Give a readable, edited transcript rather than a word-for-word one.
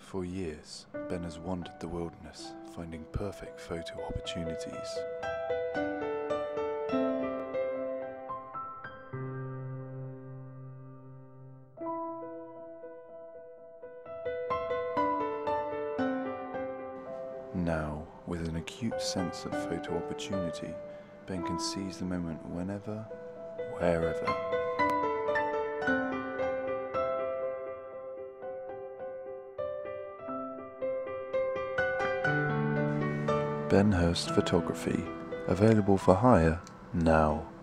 For years, Ben has wandered the wilderness, finding perfect photo opportunities. Now, with an acute sense of photo opportunity, Ben can seize the moment whenever, wherever. Ben Hurst Photography, available for hire now.